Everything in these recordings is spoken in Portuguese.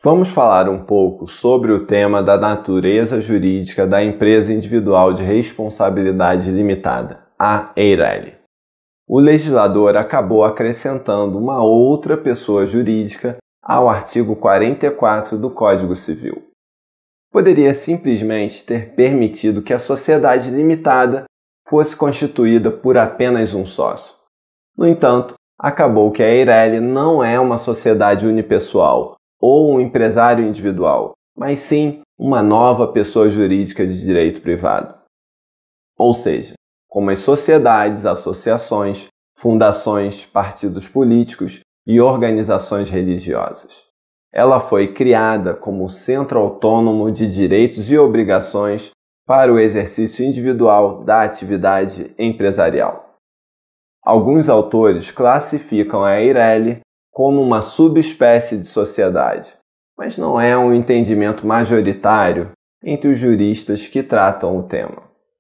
Vamos falar um pouco sobre o tema da natureza jurídica da empresa individual de responsabilidade limitada, a EIRELI. O legislador acabou acrescentando uma outra pessoa jurídica ao artigo 44 do Código Civil. Poderia simplesmente ter permitido que a sociedade limitada fosse constituída por apenas um sócio. No entanto, acabou que a EIRELI não é uma sociedade unipessoal ou um empresário individual, mas sim uma nova pessoa jurídica de direito privado. Ou seja, como as sociedades, associações, fundações, partidos políticos e organizações religiosas. Ela foi criada como centro autônomo de direitos e obrigações para o exercício individual da atividade empresarial. Alguns autores classificam a EIRELI como uma subespécie de sociedade, mas não é um entendimento majoritário entre os juristas que tratam o tema.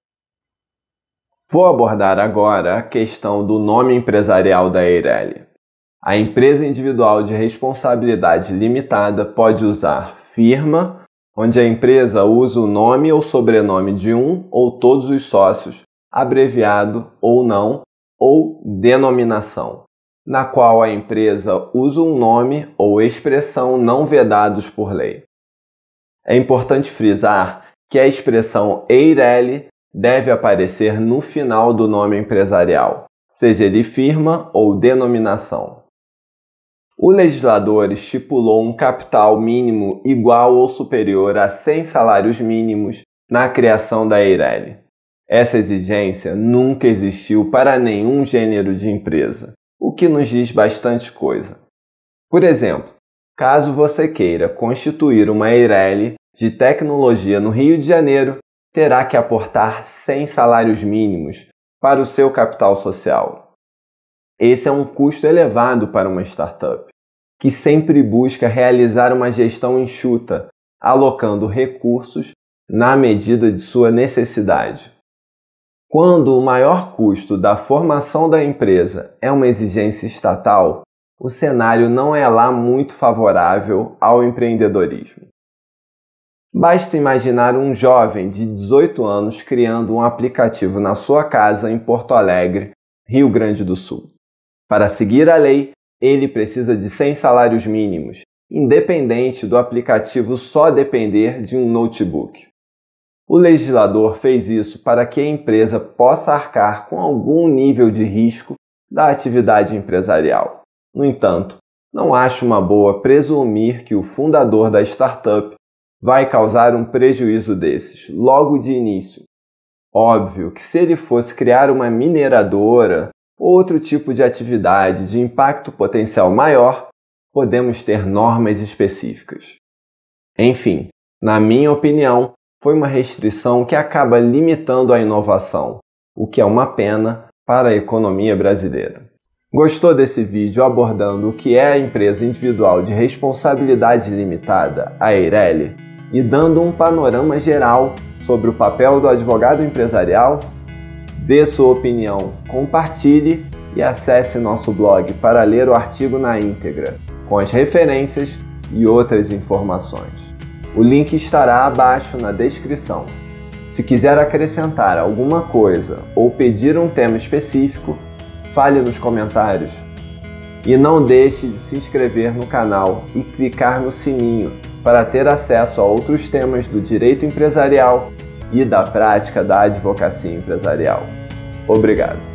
Vou abordar agora a questão do nome empresarial da EIRELI. A empresa individual de responsabilidade limitada pode usar firma, onde a empresa usa o nome ou sobrenome de um ou todos os sócios, abreviado ou não, ou denominação, na qual a empresa usa um nome ou expressão não vedados por lei. É importante frisar que a expressão EIRELI deve aparecer no final do nome empresarial, seja ele firma ou denominação. O legislador estipulou um capital mínimo igual ou superior a 100 salários mínimos na criação da EIRELI. Essa exigência nunca existiu para nenhum gênero de empresa, o que nos diz bastante coisa. Por exemplo, caso você queira constituir uma EIRELI de tecnologia no Rio de Janeiro, terá que aportar 100 salários mínimos para o seu capital social. Esse é um custo elevado para uma startup, que sempre busca realizar uma gestão enxuta, alocando recursos na medida de sua necessidade. Quando o maior custo da formação da empresa é uma exigência estatal, o cenário não é lá muito favorável ao empreendedorismo. Basta imaginar um jovem de 18 anos criando um aplicativo na sua casa em Porto Alegre, Rio Grande do Sul. Para seguir a lei, ele precisa de 100 salários mínimos, independente do aplicativo só depender de um notebook. O legislador fez isso para que a empresa possa arcar com algum nível de risco da atividade empresarial. No entanto, não acho uma boa presumir que o fundador da startup vai causar um prejuízo desses, logo de início. Óbvio que se ele fosse criar uma mineradora ou outro tipo de atividade de impacto potencial maior, podemos ter normas específicas. Enfim, na minha opinião, foi uma restrição que acaba limitando a inovação, o que é uma pena para a economia brasileira. Gostou desse vídeo abordando o que é a empresa individual de responsabilidade limitada, a EIRELI, e dando um panorama geral sobre o papel do advogado empresarial? Dê sua opinião, compartilhe e acesse nosso blog para ler o artigo na íntegra, com as referências e outras informações. O link estará abaixo na descrição. Se quiser acrescentar alguma coisa ou pedir um tema específico, fale nos comentários. E não deixe de se inscrever no canal e clicar no sininho para ter acesso a outros temas do direito empresarial e da prática da advocacia empresarial. Obrigado.